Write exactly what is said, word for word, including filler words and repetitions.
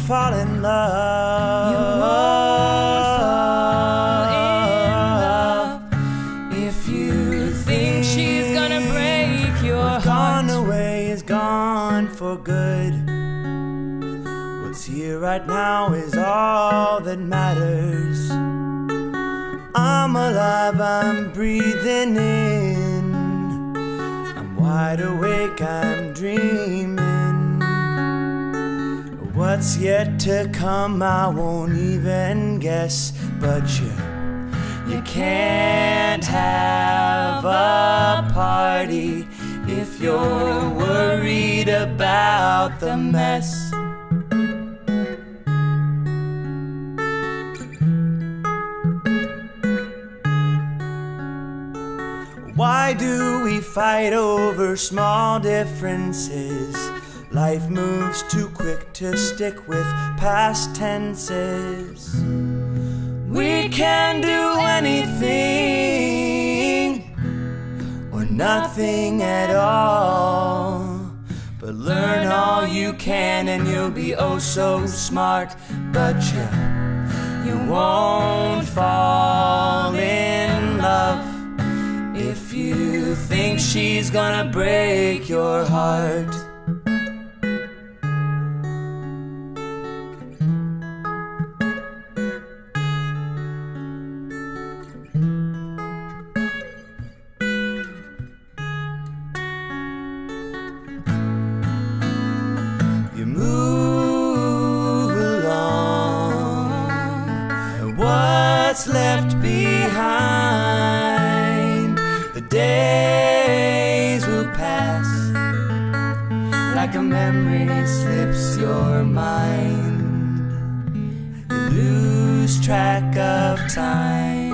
fall in love. You won't fall in love if you think she's gonna break your heart. What's gone away is gone for good. What's here right now is all that matters. I'm alive, I'm breathing in. I'm wide awake, I'm dreaming. What's yet to come I won't even guess. But you, you can't have a party if you're worried about the mess. Why do we fight over small differences? Life moves too quick to stick with past tenses. We can do anything or nothing at all, but learn all you can and you'll be oh so smart. But you, you won't fall in love if you think she's gonna break your heart. You move along, and what's left behind? The days will pass like a memory slips your mind. You lose track of time.